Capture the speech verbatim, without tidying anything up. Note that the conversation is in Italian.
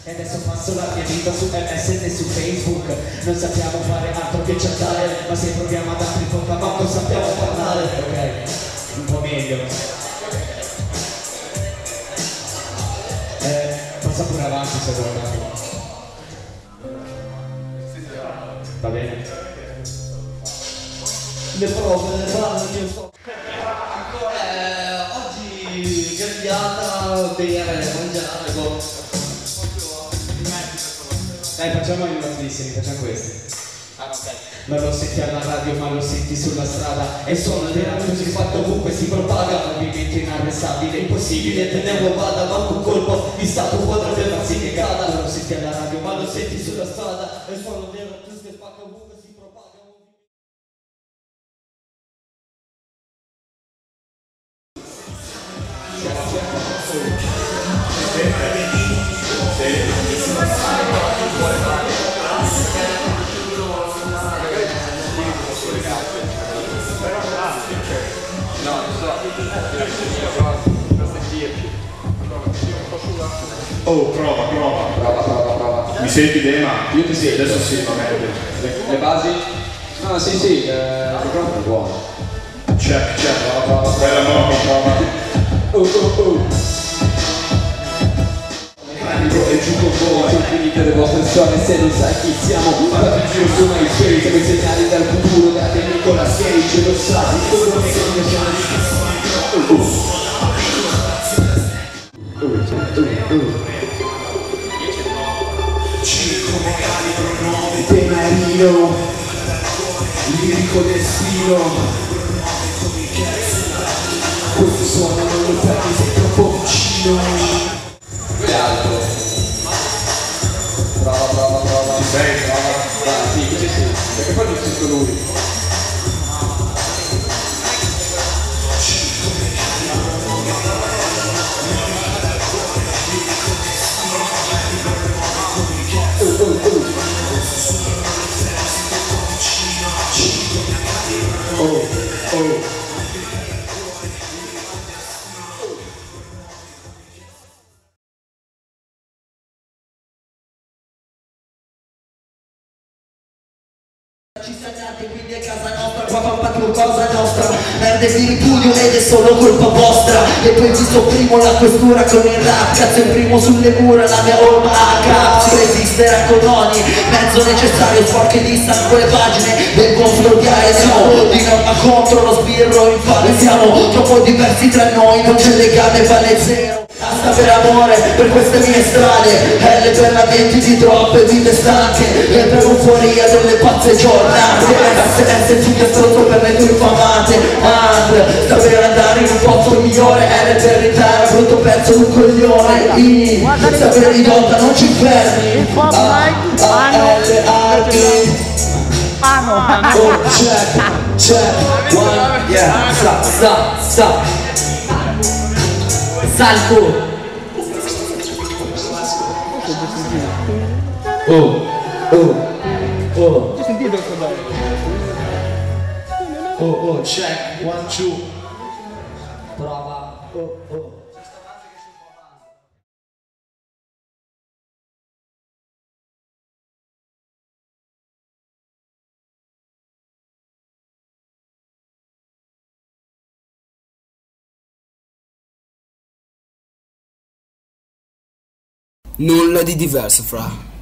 E adesso passo la mia vita su M S N e su Facebook. Non sappiamo fare altro che chattare, ma se proviamo ad altri poco non sappiamo parlare. Ok, un po' meglio. Eh, passa pure avanti se vuoi un attimo. Va bene? Le prove, le palle che io so. Eh, oggi grigliata, bere, mangiare, go. Dai, facciamo i nostri, facciamo questi. Ah, ok. Non lo senti alla radio ma lo senti sulla strada. E il suono della musica fatto ovunque si propaga. Movimento inarrestabile, impossibile tenerlo vada. Ma un colpo di stato potrebbe far sì che cada. Non lo senti alla radio ma lo senti sulla strada. E il suono della musica spacca ovunque si propaga. Oh, prova, prova. Prova, prova, prova. Mi senti Dema? Io ti sento. Adesso sì, va meglio. Le, le basi? No, sì, sì, eh, il microfono è buono. Check, check. Prova, prova, prova. Bella mamma. Prova. Oh, oh, oh. E giù con voi, finite le vostre storie se non sai chi siamo. Fate in giro su MySpace, siamo i segnali dal futuro, date Nicolas Cage, lo sai, come che non siamo di oh, oh. Denarino, lirico destino. Questo suono non lo fai, sei troppo vicino. Che altro? Prova, prova, prova. Ci sei? Prova. Vai, sì, qui sì. Perché poi non sento lui. Oh, oh. Ci stagnate quindi è casa nostra, qua fa patro cosa nostra. Merde vi ripudio ed è solo colpa vostra. E poi vi sopprimo la questura con il rap. Cazzo in primo sulle mura, la mia orma a cazzo. Resisterà con ogni mezzo necessario. Sporche di sangue le pagine del vostro diario. Siamo di norma contro lo sbirro infame. Siamo troppo diversi tra noi, non c'è legame, vale zero. Asta per amore, per queste mie strade, L per la mente di troppe vite stanche, e per euforia delle pazze giornate, S S ti distrutto per le tue infamate, and, sta per andare in un posto migliore, L per ritara, brutto pezzo un coglione, I, sta per idiota non ci fermi, A, A, L, A, I, oh, check, check, one, yeah, sta, sta, sta. Salgo. Oh, oh, oh. Oh, oh, check, one, two. Prova, oh, oh. Nulla di diverso fra